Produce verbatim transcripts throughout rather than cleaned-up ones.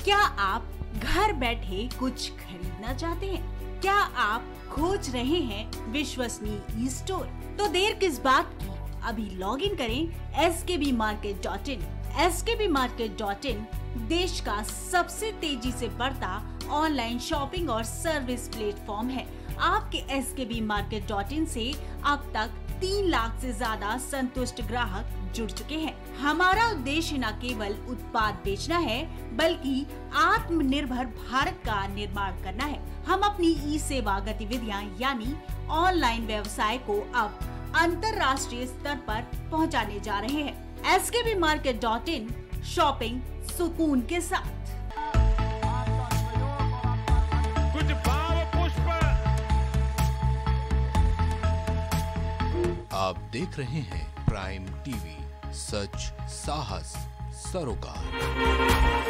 क्या आप घर बैठे कुछ खरीदना चाहते हैं? क्या आप खोज रहे हैं विश्वसनीय ई स्टोर? तो देर किस बात की, अभी लॉग इन करें S K B market dot in. S K B market dot in देश का सबसे तेजी से बढ़ता ऑनलाइन शॉपिंग और सर्विस प्लेटफॉर्म है। आपके S K B market dot इन से अब तक तीन लाख से ज्यादा संतुष्ट ग्राहक जुड़ चुके हैं। हमारा उद्देश्य न केवल उत्पाद बेचना है, बल्कि आत्मनिर्भर भारत का निर्माण करना है। हम अपनी ई सेवा गतिविधियां यानी ऑनलाइन व्यवसाय को अब अंतर्राष्ट्रीय स्तर पर पहुंचाने जा रहे हैं। S K B market dot in, shopping सुकून के साथ। कुछ भाव पुष्प। आप देख रहे हैं प्राइम टीवी, सच साहस सरोकार।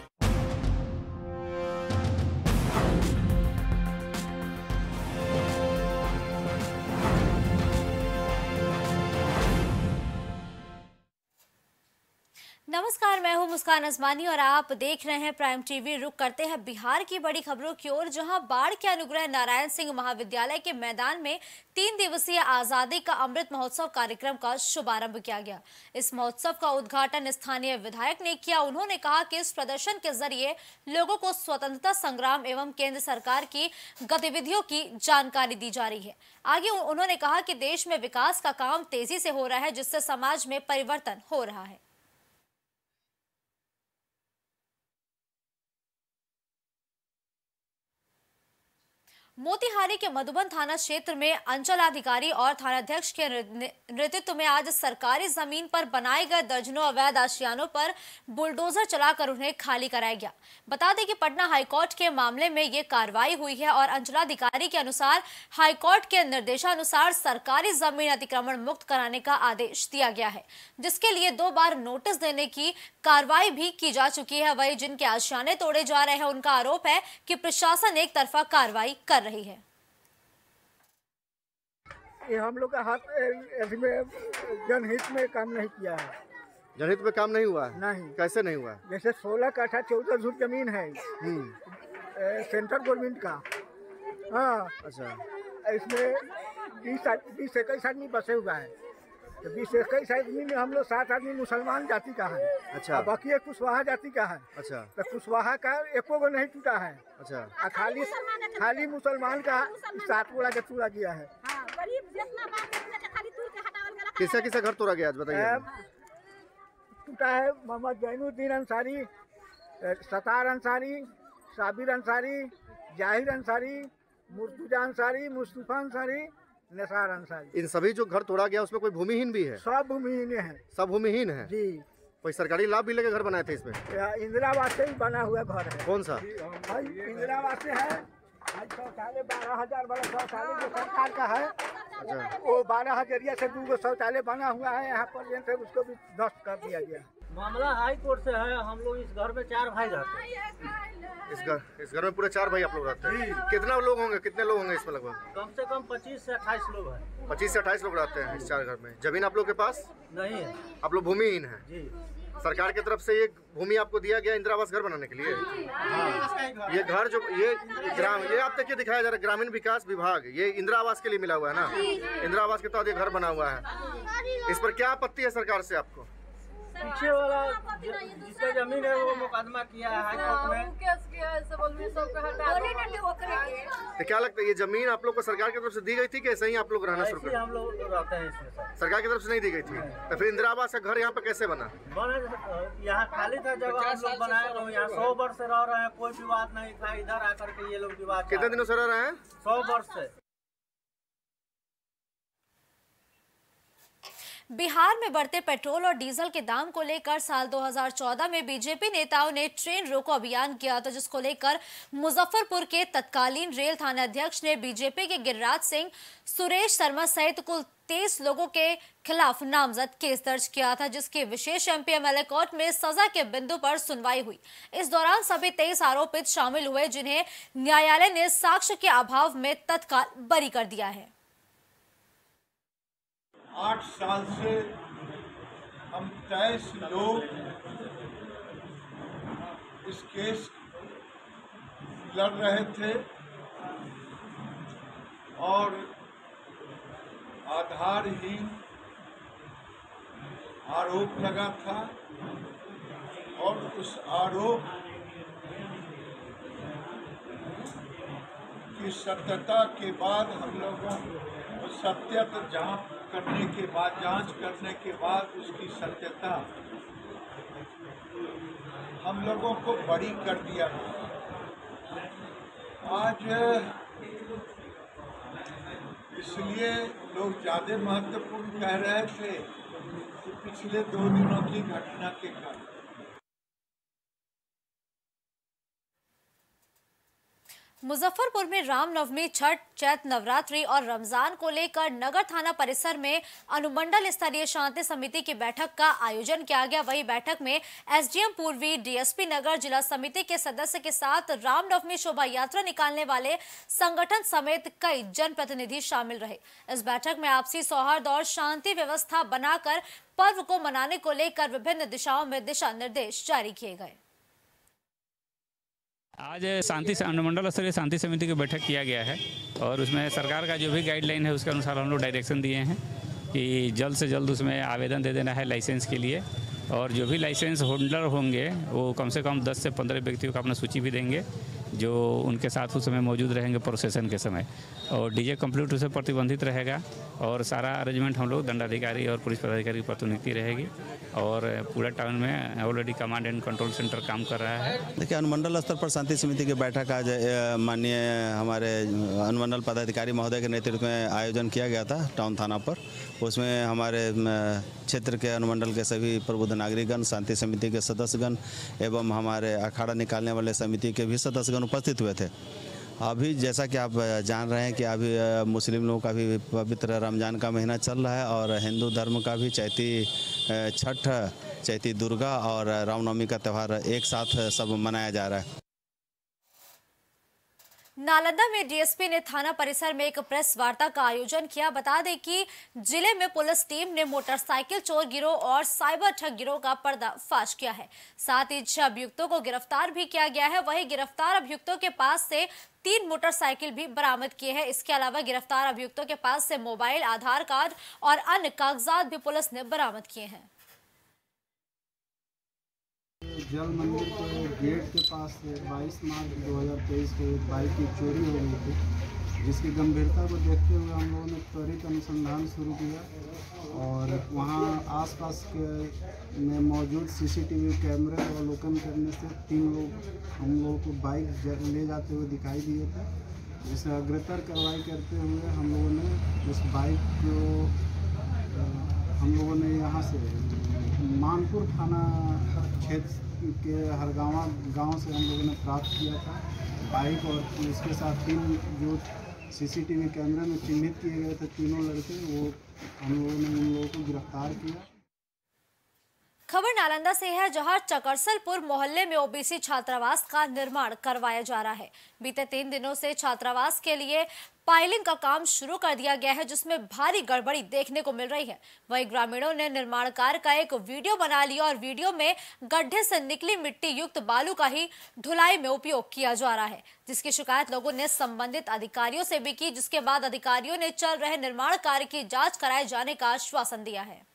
नमस्कार, मैं हूं मुस्कान अजमानी और आप देख रहे हैं प्राइम टीवी। रुक करते हैं बिहार की बड़ी खबरों की ओर, जहां बाढ़ के अनुग्रह नारायण सिंह महाविद्यालय के मैदान में तीन दिवसीय आजादी का अमृत महोत्सव कार्यक्रम का शुभारंभ किया गया। इस महोत्सव का उद्घाटन स्थानीय विधायक ने किया। उन्होंने कहा कि इस प्रदर्शन के जरिए लोगों को स्वतंत्रता संग्राम एवं केंद्र सरकार की गतिविधियों की जानकारी दी जा रही है। आगे उन्होंने कहा कि देश में विकास का काम तेजी से हो रहा है, जिससे समाज में परिवर्तन हो रहा है। मोतिहारी के मधुबन थाना क्षेत्र में अंचलाधिकारी और थानाध्यक्ष के नेतृत्व में आज सरकारी जमीन पर बनाए गए दर्जनों अवैध आशियानों पर बुलडोजर चलाकर उन्हें खाली कराया गया। बता दें कि पटना हाईकोर्ट के मामले में ये कार्रवाई हुई है और अंचलाधिकारी के अनुसार हाईकोर्ट के निर्देशानुसार सरकारी जमीन अतिक्रमण मुक्त कराने का आदेश दिया गया है, जिसके लिए दो बार नोटिस देने की कार्रवाई भी की जा चुकी है। वही जिनके आशियाने तोड़े जा रहे हैं, उनका आरोप है कि प्रशासन एक तरफा कार्रवाई कर रही है। ये हम लोग का हाथ इसमें जनहित में काम नहीं किया है। जनहित में काम नहीं हुआ है? नहीं। कैसे नहीं हुआ है? जैसे सोलह काठा चौदह झूठ जमीन है सेंट्रल गवर्नमेंट का। हाँ, अच्छा। इसमें बीस बीस इक्कीस आदमी बसे हुआ है। तो बीस इक्कीस आदमी में हम लोग सात आदमी मुसलमान जाति का है। अच्छा। बाकी एक कुशवाहा जाति का है। अच्छा। तो कुशवाहा का एको को नहीं टूटा है। अच्छा। खाली खाली मुसलमान का सात गोला के टूटा गया है। किसा किसा घर तोड़ा गया बताइए? टूटा है मोहम्मद जैनुद्दीन अंसारी, सतार अंसारी, साबिर अंसारी, जाहिर अंसारी, मुर्तुजा अंसारी, मुस्तफा अंसारी, निसार अंसारी। इन सभी जो घर तोड़ा गया उसमें कोई भूमिहीन भी है? सब भूमिहीन है। सब भूमिहीन है जी। कोई सरकारी लाभ भी लेके घर बनाए थे इसमें? इंदिरा आवास से ही बना हुआ घर है। कौन सा? इंदिरा आवास से है। शौचालय बारह हजार वाला शौचालय जो सरकार का है। अच्छा। वो बारह हजारिया से दो शौचालय बना हुआ है यहाँ पर, उसको भी ध्वस्त कर दिया गया। मामला हाई कोर्ट से है। हम लोग इस घर में चार भाई रहते हैं। इस घर इस घर में पूरे चार भाई आप लोग रहते हैं? कितना लोग होंगे, कितने लोग होंगे इसमें? लगभग कम से कम पच्चीस से अट्ठाईस लोग हैं। पच्चीस से अट्ठाईस लोग रहते हैं इस चार घर में। जमीन आप लोग के पास नहीं है? आप लोग भूमिहीन है जी। सरकार की तरफ से ये भूमि आपको दिया गया इंदिरा आवास घर बनाने के लिए? हाँ। ये घर जो ये ग्राम ये आप देखिए दिखाया जा रहा है, ग्रामीण विकास विभाग, ये इंदिरा आवास के लिए मिला हुआ है ना। इंदिरा आवास के तहत ये घर बना हुआ है। इस पर क्या आपत्ति है सरकार से आपको? पीछे वाला जिसका जमीन है वो मुकदमा किया है हाई कोर्ट में। तो क्या लगता है ये जमीन आप लोग को सरकार की तरफ से दी गई थी कि ऐसे ही आप लोग रहना शुरू कर? हम लोग रहते हैं इसमें। सरकार की तरफ से नहीं दी गई थी? तो फिर इंदिरा आवास का घर यहाँ पे कैसे बना? बना यहाँ खाली था जगह, हम लोग बनाए और यहाँ सौ वर्ष से रह रहे हैं, कोई विवाद नहीं था। इधर आकर के ये लोग विवाद। कितने दिनों से रह रहे हैं? सौ वर्ष से। बिहार में बढ़ते पेट्रोल और डीजल के दाम को लेकर साल दो हज़ार चौदह में बीजेपी नेताओं ने ट्रेन रोको अभियान किया था, जिसको लेकर मुजफ्फरपुर के तत्कालीन रेल थानाध्यक्ष ने बीजेपी के गिरिराज सिंह, सुरेश शर्मा सहित कुल तेईस लोगों के खिलाफ नामजद केस दर्ज किया था, जिसकी विशेष एमपीएमएलए कोर्ट में सजा के बिंदु पर सुनवाई हुई। इस दौरान सभी तेईस आरोपित शामिल हुए, जिन्हें न्यायालय ने साक्ष्य के अभाव में तत्काल बरी कर दिया है। आठ साल से हम तेईस लोग इस केस लड़ रहे थे और आधारहीन आरोप लगा था और उस आरोप की सत्यता के बाद हम लोगों सत्यता जांच करने के बाद जांच करने के बाद उसकी सत्यता हम लोगों को बरी कर दिया गया। आज इसलिए लोग ज़्यादा महत्वपूर्ण कह रहे थे कि पिछले दो दिनों की घटना के कारण। मुजफ्फरपुर में रामनवमी, छठ, चैत नवरात्रि और रमजान को लेकर नगर थाना परिसर में अनुमंडल स्तरीय शांति समिति की बैठक का आयोजन किया गया। वही बैठक में एसडीएम पूर्वी, डीएसपी नगर, जिला समिति के सदस्य के साथ रामनवमी शोभा यात्रा निकालने वाले संगठन समेत कई जनप्रतिनिधि शामिल रहे। इस बैठक में आपसी सौहार्द और शांति व्यवस्था बनाकर पर्व को मनाने को लेकर विभिन्न दिशाओं में दिशा निर्देश जारी किए गए। आज शांति अनुमंडल स्तरीय शांति समिति की बैठक किया गया है और उसमें सरकार का जो भी गाइडलाइन है उसके अनुसार हम लोग डायरेक्शन दिए हैं कि जल्द से जल्द उसमें आवेदन दे देना है लाइसेंस के लिए, और जो भी लाइसेंस होल्डर होंगे वो कम से कम दस से पंद्रह व्यक्तियों का अपना सूची भी देंगे जो उनके साथ उस समय मौजूद रहेंगे प्रोसेसन के समय। और डीजे कंप्लीट उसे प्रतिबंधित रहेगा और सारा अरेंजमेंट हम लोग दंडाधिकारी और पुलिस पदाधिकारी की प्रतिनियुक्ति रहेगी और पूरा टाउन में already command and control centre काम कर रहा है। देखिए, अनुमंडल स्तर पर शांति समिति की बैठक आज माननीय हमारे अनुमंडल पदाधिकारी महोदय के नेतृत्व में आयोजन किया गया था टाउन थाना पर। उसमें हमारे क्षेत्र के अनुमंडल के सभी प्रबुद्ध नागरिकगण, शांति समिति के सदस्यगण एवं हमारे अखाड़ा निकालने वाले समिति के भी सदस्यगण उपस्थित हुए थे। अभी जैसा कि आप जान रहे हैं कि अभी मुस्लिम लोगों का भी पवित्र रमज़ान का महीना चल रहा है और हिंदू धर्म का भी चैती छठ, चैती दुर्गा और रामनवमी का त्यौहार एक साथ सब मनाया जा रहा है। नालंदा में डीएसपी ने थाना परिसर में एक प्रेस वार्ता का आयोजन किया। बता दें कि जिले में पुलिस टीम ने मोटरसाइकिल चोर गिरोह और साइबर ठग गिरोह का पर्दाफाश किया है। साथ ही छह अभियुक्तों को गिरफ्तार भी किया गया है। वहीं गिरफ्तार अभियुक्तों के पास से तीन मोटरसाइकिल भी बरामद किए हैं। इसके अलावा गिरफ्तार अभियुक्तों के पास से मोबाइल, आधार कार्ड और अन्य कागजात भी पुलिस ने बरामद किए हैं। जल मंदिर के गेट के पास बाईस मार्च दो हज़ार तेईस को एक बाइक की चोरी हो गई थी, जिसकी गंभीरता को देखते हुए हम लोगों ने त्वरित अनुसंधान शुरू किया और वहां आसपास के में मौजूद सीसीटीवी कैमरे को अवलोकन करने से तीन लोग हम लोगों को बाइक ले जाते हुए दिखाई दिए थे। जिसे अग्रतर कार्रवाई करते हुए हम लोगों ने उस बाइक को हम लोगों ने यहाँ से मानपुर थाना क्षेत्र के हरगावा गांव से हम लोगों ने प्राप्त किया था बाइक और इसके साथ तीन जो सीसीटीवी कैमरे में चिन्हित किए गए थे तीनों लड़के, वो हम लोगों ने उन लोगों को गिरफ्तार किया। खबर नालंदा से है, जहां चकरसलपुर मोहल्ले में ओबीसी छात्रावास का निर्माण करवाया जा रहा है। बीते तीन दिनों से छात्रावास के लिए पाइलिंग का काम शुरू कर दिया गया है, जिसमें भारी गड़बड़ी देखने को मिल रही है। वहीं ग्रामीणों ने निर्माण कार्य का एक वीडियो बना लिया और वीडियो में गड्ढे से निकली मिट्टी युक्त बालू का ही ढुलाई में उपयोग किया जा रहा है, जिसकी शिकायत लोगों ने संबंधित अधिकारियों से भी की, जिसके बाद अधिकारियों ने चल रहे निर्माण कार्य की जाँच कराए जाने का आश्वासन दिया है।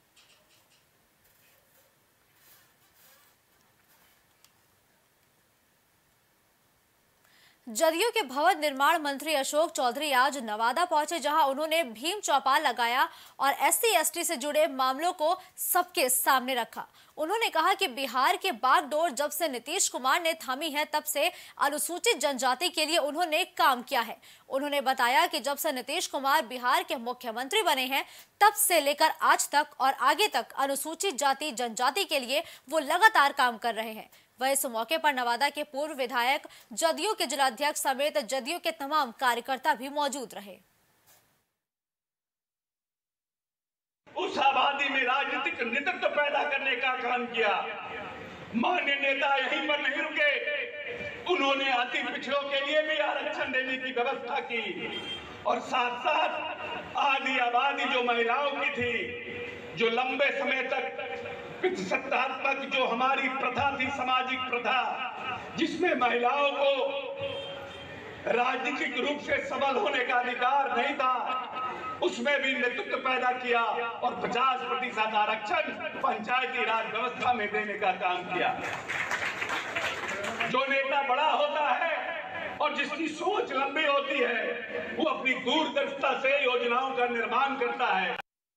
जदयू के भवन निर्माण मंत्री अशोक चौधरी आज नवादा पहुंचे, जहां उन्होंने भीम चौपाल लगाया और एससी एसटी से जुड़े मामलों को सबके सामने रखा। उन्होंने कहा कि बिहार के बागडोर जब से नीतीश कुमार ने थामी है, तब से अनुसूचित जनजाति के लिए उन्होंने काम किया है। उन्होंने बताया कि जब से नीतीश कुमार बिहार के मुख्यमंत्री बने हैं, तब से लेकर आज तक और आगे तक अनुसूचित जाति जनजाति के लिए वो लगातार काम कर रहे हैं। वह इस मौके पर नवादा के पूर्व विधायक, जदयू के जिलाध्यक्ष समेत जदयू के तमाम कार्यकर्ता भी मौजूद रहे। उस आबादी में राजनीतिक नेतृत्व पैदा करने का काम किया। मान्य नेता यहीं पर नहीं रुके, उन्होंने अति पिछड़ों के लिए भी आरक्षण देने की व्यवस्था की और साथ साथ आदि आबादी जो महिलाओं की थी, जो लंबे समय तक पितृसत्तात्मक जो हमारी प्रथा थी, सामाजिक प्रथा, जिसमें महिलाओं को राजनीतिक रूप से सबल होने का अधिकार नहीं था, उसमें भी नेतृत्व पैदा किया और पचास प्रतिशत आरक्षण पंचायती राज व्यवस्था में देने का काम किया। जो नेता बड़ा होता है और जिसकी सोच लंबी होती है, वो अपनी दूरदर्शिता से योजनाओं का निर्माण करता है।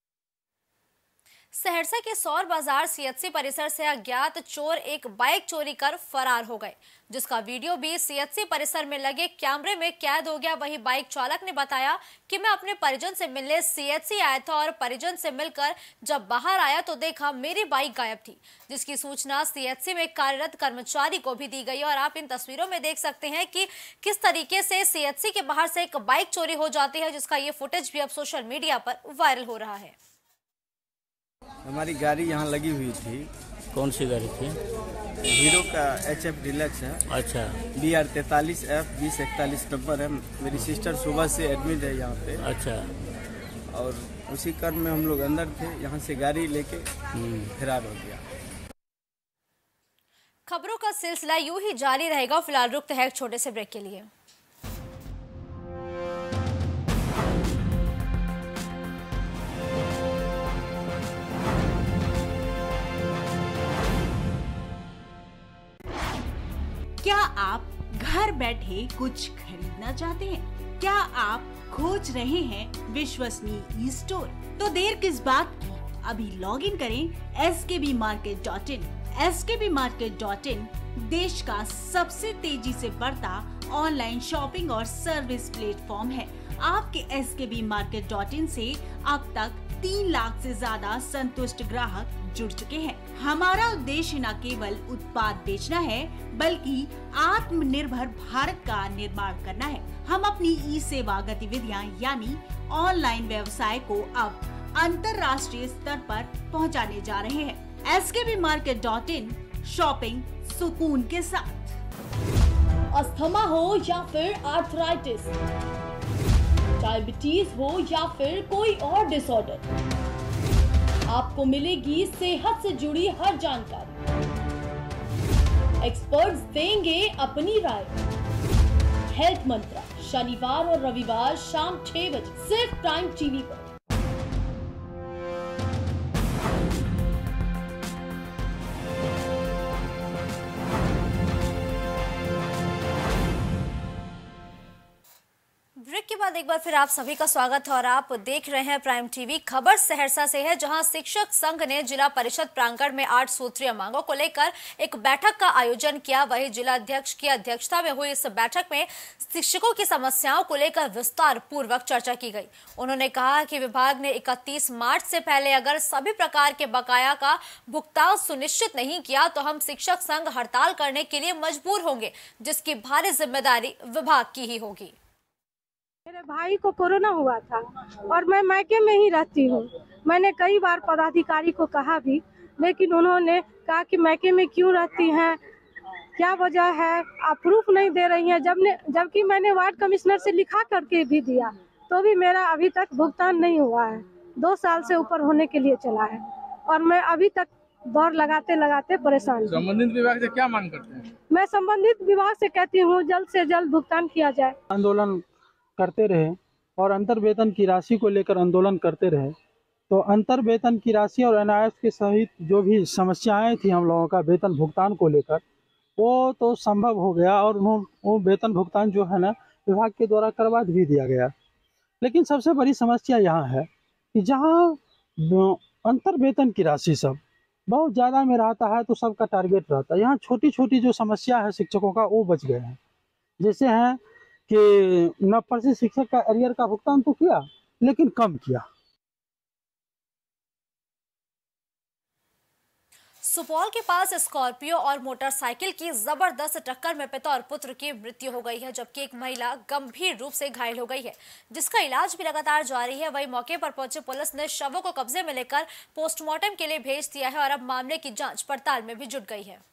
सहरसा के सौर बाजार सीएचसी परिसर से अज्ञात चोर एक बाइक चोरी कर फरार हो गए, जिसका वीडियो भी सीएचसी परिसर में लगे कैमरे में कैद हो गया। वही बाइक चालक ने बताया कि मैं अपने परिजन से मिलने सीएचसी आया था और परिजन से मिलकर जब बाहर आया तो देखा मेरी बाइक गायब थी, जिसकी सूचना सीएचसी में कार्यरत कर्मचारी को भी दी गई। और आप इन तस्वीरों में देख सकते हैं कि किस तरीके से सीएचसी के बाहर से एक बाइक चोरी हो जाती है, जिसका ये फुटेज भी अब सोशल मीडिया पर वायरल हो रहा है। हमारी गाड़ी यहाँ लगी हुई थी। कौन सी गाड़ी थी? हीरो का एच एफ डिलक्स है। अच्छा। बी आर तैतालीस एफ बीस इकतालीस नंबर है। मेरी सिस्टर सुबह से एडमिट है यहाँ पे। अच्छा। और उसी क्रम में हम लोग अंदर थे, यहाँ से गाड़ी लेके फरार हो गया। खबरों का सिलसिला यूं ही जारी रहेगा। फिलहाल रुकते हैं एक छोटे से ब्रेक के लिए। क्या आप घर बैठे कुछ खरीदना चाहते हैं? क्या आप खोज रहे हैं विश्वसनीय ई स्टोर? तो देर किस बात की, अभी लॉग इन करें S K B market dot in. S K B market dot in देश का सबसे तेजी से बढ़ता ऑनलाइन शॉपिंग और सर्विस प्लेटफॉर्म है। आपके S K B market dot इन से अब तक तीन लाख से ज्यादा संतुष्ट ग्राहक जुड़ चुके हैं। हमारा उद्देश्य न केवल उत्पाद बेचना है, बल्कि आत्मनिर्भर भारत का निर्माण करना है। हम अपनी ई सेवा गतिविधियां यानी ऑनलाइन व्यवसाय को अब अंतर्राष्ट्रीय स्तर पर पहुंचाने जा रहे हैं। S K B market dot in, shopping सुकून के साथ। अस्थमा हो या फिर आर्थराइटिस, डायबिटीज हो या फिर कोई और डिसऑर्डर, आपको मिलेगी सेहत से जुड़ी हर जानकारी। एक्सपर्ट्स देंगे अपनी राय। हेल्थ मंत्रा शनिवार और रविवार शाम छह बजे सिर्फ प्राइम टीवी पर। ब्रेक के बाद एक बार फिर आप सभी का स्वागत है और आप देख रहे हैं प्राइम टीवी। खबर सहरसा से है, जहां शिक्षक संघ ने जिला परिषद प्रांगण में आठ सूत्रीय मांगों को लेकर एक बैठक का आयोजन किया। वहीं जिला अध्यक्ष की अध्यक्षता में हुई इस बैठक में शिक्षकों की समस्याओं को लेकर विस्तार पूर्वक चर्चा की गई। उन्होंने कहा कि विभाग ने इकतीस मार्च से पहले अगर सभी प्रकार के बकाया का भुगतान सुनिश्चित नहीं किया तो हम शिक्षक संघ हड़ताल करने के लिए मजबूर होंगे, जिसकी भारी जिम्मेदारी विभाग की ही होगी। मेरे भाई को कोरोना हुआ था और मैं मायके में ही रहती हूँ। मैंने कई बार पदाधिकारी को कहा भी, लेकिन उन्होंने कहा कि मायके में क्यों रहती हैं, क्या वजह है, आप प्रूफ नहीं दे रही हैं। जब ने जबकि मैंने वार्ड कमिश्नर से लिखा करके भी दिया, तो भी मेरा अभी तक भुगतान नहीं हुआ है। दो साल से ऊपर होने के लिए चला है और मैं अभी तक दौड़ लगाते लगाते परेशान हूँ। संबंधित विभाग से क्या मांग करते हैं? मैं संबंधित विभाग से कहती हूँ जल्द से जल्द भुगतान किया जाए। आंदोलन करते रहे और अंतर वेतन की राशि को लेकर आंदोलन करते रहे, तो अंतर वेतन की राशि और एनआईएफ के सहित जो भी समस्याएं थी हम लोगों का वेतन भुगतान को लेकर, वो तो संभव हो गया और वो वेतन भुगतान जो है ना विभाग के द्वारा करवा भी दिया गया। लेकिन सबसे बड़ी समस्या यहाँ है कि जहाँ अंतर वेतन की राशि सब बहुत ज़्यादा में रहता है तो सबका टारगेट रहता है। यहाँ छोटी छोटी जो समस्या है शिक्षकों का वो बच गए हैं। जैसे हैं कि नब्बे परसेंट शिक्षक का एरियर का भुगतान तो किया, लेकिन कम किया। सुपौल के पास स्कॉर्पियो और मोटरसाइकिल की जबरदस्त टक्कर में पिता और पुत्र की मृत्यु हो गई है, जबकि एक महिला गंभीर रूप से घायल हो गई है, जिसका इलाज भी लगातार जारी है। वहीं मौके पर पहुंची पुलिस ने शवों को कब्जे में लेकर पोस्टमार्टम के लिए भेज दिया है और अब मामले की जांच पड़ताल में भी जुट गई है।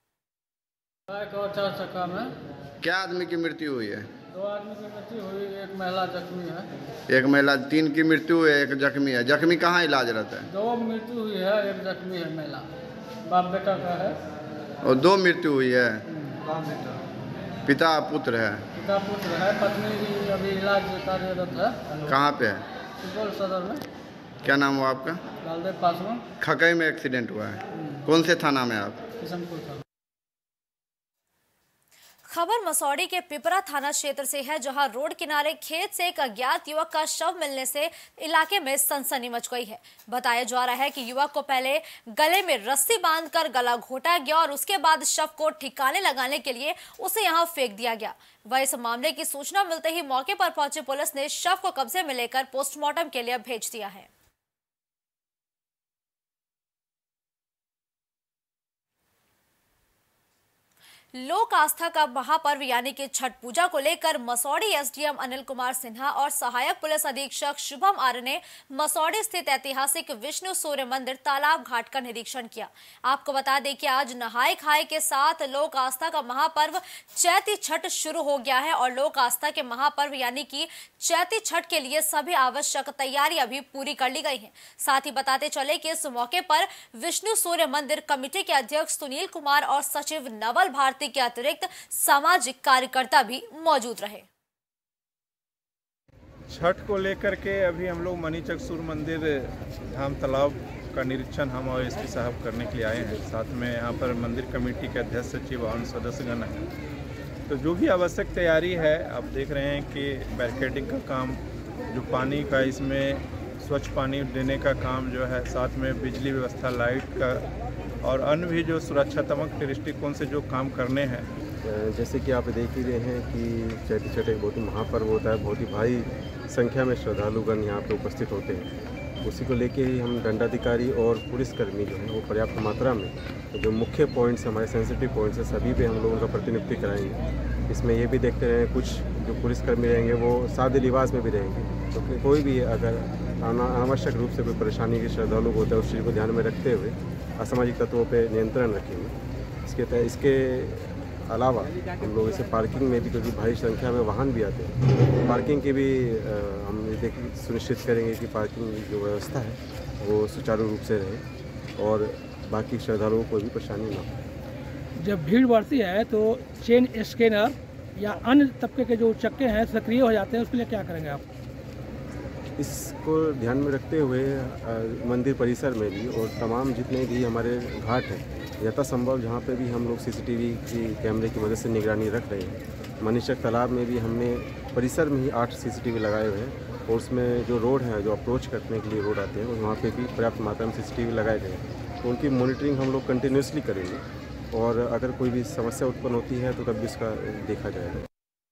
क्या आदमी की मृत्यु हुई है? दो आदमी की मृत्यु हुई, एक महिला जख्मी है। एक महिला, तीन की मृत्यु हुई है, एक जख्मी है। जख्मी कहाँ इलाज रहता है? दो मृत्यु हुई है, एक जख्मी है महिला। बाप बेटा का है। और दो मृत्यु हुई है। बाप बेटा। पिता पुत्र है। पिता पुत्र है, पत्नी भी अभी इलाज कार्यरत है। कहाँ पे है? सुपौल सदर में। क्या नाम हुआ आपका? लालदेव पासवान। खकई में एक्सीडेंट हुआ है। कौन से थाना में आप? किशनपुर थाना। खबर मसौड़ी के पिपरा थाना क्षेत्र से है, जहां रोड किनारे खेत से एक अज्ञात युवक का शव मिलने से इलाके में सनसनी मच गई है। बताया जा रहा है कि युवक को पहले गले में रस्सी बांधकर गला घोटा गया और उसके बाद शव को ठिकाने लगाने के लिए उसे यहां फेंक दिया गया। वह इस मामले की सूचना मिलते ही मौके पर पहुंची पुलिस ने शव को कब्जे में लेकर पोस्टमार्टम के लिए भेज दिया है। लोक आस्था का महापर्व यानी कि छठ पूजा को लेकर मसौड़ी एसडीएम अनिल कुमार सिन्हा और सहायक पुलिस अधीक्षक शुभम आर्य ने मसौड़ी स्थित ऐतिहासिक विष्णु सूर्य मंदिर तालाब घाट का निरीक्षण किया। आपको बता दें कि आज नहाय खाए के साथ लोक आस्था का महापर्व चैती छठ शुरू हो गया है और लोक आस्था के महापर्व यानी कि चैती छठ के लिए सभी आवश्यक तैयारियां भी पूरी कर ली गई हैं। साथ ही बताते चले कि इस मौके पर विष्णु सूर्य मंदिर कमेटी के अध्यक्ष सुनील कुमार और सचिव नवल भारती के अतिरिक्त सामाजिक कार्यकर्ता भी मौजूद रहे। छठ को लेकर के अभी हम लोग मणिचक सूर्य मंदिर धाम तालाब का निरीक्षण हम और एसपी साहब करने के लिए आए हैं। साथ में यहाँ पर मंदिर कमेटी के अध्यक्ष सचिव और सदस्यगण हैं। तो जो भी आवश्यक तैयारी है, आप देख रहे हैं कि बैरिकेडिंग का काम, जो पानी का इसमें स्वच्छ पानी देने का काम जो है, साथ में बिजली व्यवस्था, लाइट का और अन्य भी जो सुरक्षात्मक दृष्टिकोण से जो काम करने हैं। जैसे कि आप देख ही रहे हैं कि चैती छठ एक बहुत ही महापर्व होता है। बहुत ही भारी संख्या में श्रद्धालुगण यहाँ पे उपस्थित होते हैं। उसी को लेके ही हम दंडाधिकारी और पुलिसकर्मी जो हैं वो पर्याप्त मात्रा में तो जो मुख्य पॉइंट्स हमारे सेंसिटिव पॉइंट्स हैं सभी पे हम लोगों का प्रतिनियुक्ति कराएंगे। इसमें ये भी देखते रहें कुछ जो पुलिसकर्मी रहेंगे वो सादे लिबास में भी रहेंगे, तो कोई भी अगर अनावश्यक रूप से कोई परेशानी के श्रद्धालु होता है उस चीज़ को ध्यान में रखते हुए असामाजिक तत्वों पे नियंत्रण रखेंगे। इसके इसके अलावा हम लोग इसे पार्किंग में भी, क्योंकि भारी संख्या में वाहन भी आते हैं, पार्किंग की भी हम देख सुनिश्चित करेंगे कि पार्किंग जो व्यवस्था है वो सुचारू रूप से रहे और बाकी श्रद्धालुओं को भी परेशानी ना हो। जब भीड़ बढ़ती है तो चेन स्कैनर या अन्य तबके के जो चक्के हैं सक्रिय हो जाते हैं, उसके लिए क्या करेंगे आप? इसको ध्यान में रखते हुए मंदिर परिसर में भी और तमाम जितने भी हमारे घाट हैं यथासंभव जहाँ पे भी हम लोग सीसीटीवी की कैमरे की मदद से निगरानी रख रहे हैं। मणिचक तालाब में भी हमने परिसर में ही आठ सीसीटीवी लगाए हुए हैं और उसमें जो रोड है, जो अप्रोच करने के लिए रोड आते हैं, वहाँ पे भी पर्याप्त मात्रा में सीसीटीवी लगाए गए हैं। तो उनकी मॉनिटरिंग हम लोग कंटिन्यूसली करेंगे और अगर कोई भी समस्या उत्पन्न होती है तो तब भी उसका देखा जाएगा।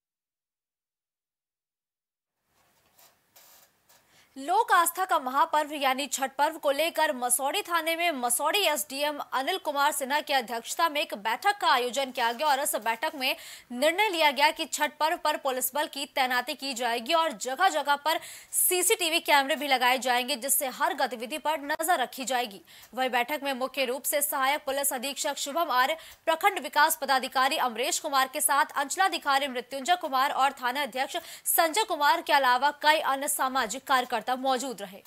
लोक आस्था का महापर्व यानी छठ पर्व को लेकर मसौड़ी थाने में मसौड़ी एसडीएम अनिल कुमार सिन्हा की अध्यक्षता में एक बैठक का आयोजन किया गया और इस बैठक में निर्णय लिया गया कि छठ पर्व पर पुलिस बल की तैनाती की जाएगी और जगह जगह पर सीसीटीवी कैमरे भी लगाए जाएंगे, जिससे हर गतिविधि पर नजर रखी जाएगी। वही बैठक में मुख्य रूप से सहायक पुलिस अधीक्षक शुभम आर्य, प्रखंड विकास पदाधिकारी अमरेश कुमार के साथ अंचलाधिकारी मृत्युंजय कुमार और थाना अध्यक्ष संजय कुमार के अलावा कई अन्य सामाजिक कार्यकर्ता मौजूद रहे।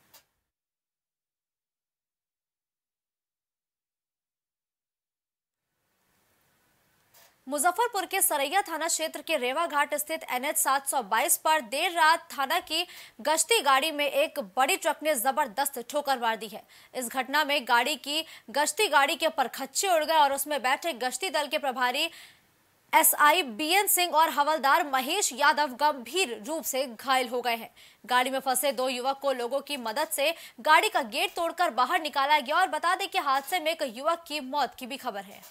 मुजफ्फरपुर के सरैया थाना क्षेत्र के रेवा घाट स्थित एनएच सात सौ बाईस पर देर रात थाना की गश्ती गाड़ी में एक बड़ी ट्रक ने जबरदस्त ठोकर मार दी है। इस घटना में गाड़ी की गश्ती गाड़ी के परखच्चे उड़ गए और उसमें बैठे गश्ती दल के प्रभारी एसआई बीएन सिंह और हवलदार महेश यादव गंभीर रूप से घायल हो गए हैं। गाड़ी में फंसे दो युवक को लोगों की मदद से गाड़ी का गेट तोड़कर बाहर निकाला गया और बता दें कि हादसे में एक युवक की मौत की भी खबर है।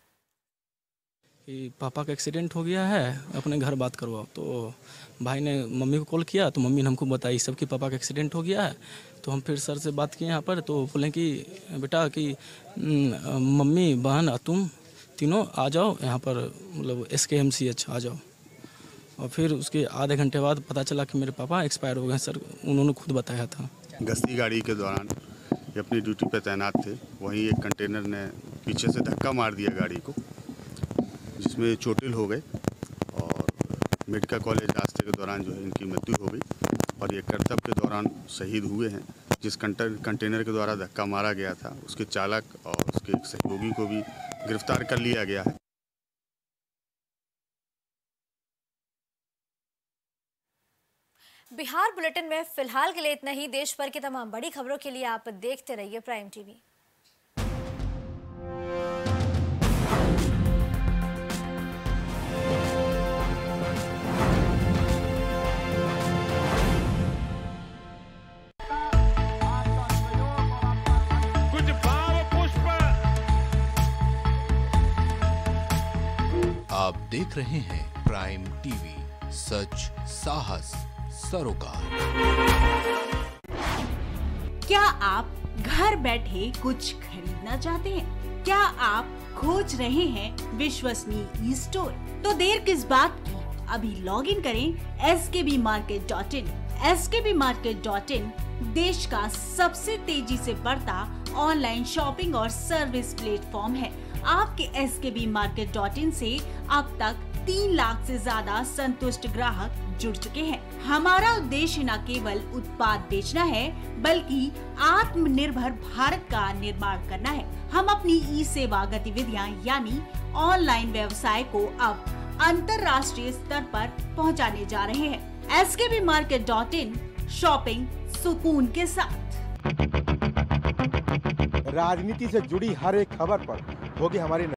कि पापा का एक्सीडेंट हो गया है, अपने घर बात करवाओ। तो भाई ने मम्मी को कॉल किया तो मम्मी ने हमको बताई सबके पापा का एक्सीडेंट हो गया है। तो हम फिर सर से बात किए यहाँ पर, तो बोले कि बेटा कि मम्मी बहन तुम तीनों आ जाओ यहाँ पर, मतलब एस के एम सी एच आ जाओ। और फिर उसके आधे घंटे बाद पता चला कि मेरे पापा एक्सपायर हो गए। सर उन्होंने खुद बताया था। गश्ती गाड़ी के दौरान ये अपनी ड्यूटी पर तैनात थे, वहीं एक कंटेनर ने पीछे से धक्का मार दिया गाड़ी को, जिसमें चोटिल हो गए और मेडिकल कॉलेज रास्ते के दौरान जो है इनकी मृत्यु हो गई और ये कर्तव्य के दौरान शहीद हुए हैं, जिस कंटेनर के द्वारा धक्का मारा गया था उसके चालक और उसके एक सहयोगी को भी गिरफ्तार कर लिया गया है। बिहार बुलेटिन में फिलहाल के लिए इतना ही। देश भर की तमाम बड़ी खबरों के लिए आप देखते रहिए प्राइम टीवी। कुछ भाव पुष्प। आप देख रहे हैं प्राइम टीवी, सच साहस सरोकार। क्या आप घर बैठे कुछ खरीदना चाहते हैं? क्या आप खोज रहे हैं विश्वसनीय ई स्टोर? तो देर किस बात की, अभी लॉग इन करें S K B market dot in. S K B market dot in देश का सबसे तेजी से बढ़ता ऑनलाइन शॉपिंग और सर्विस प्लेटफॉर्म है। आपके S K B market dot इन से अब तक तीन लाख से ज्यादा संतुष्ट ग्राहक जुड़ चुके हैं। हमारा उद्देश्य न केवल उत्पाद बेचना है बल्कि आत्मनिर्भर भारत का निर्माण करना है। हम अपनी ई सेवा गतिविधियां यानी ऑनलाइन व्यवसाय को अब अंतर्राष्ट्रीय स्तर पर पहुंचाने जा रहे हैं। S K B market dot in, shopping सुकून के साथ। राजनीति से जुड़ी हर एक खबर पर होगी हमारी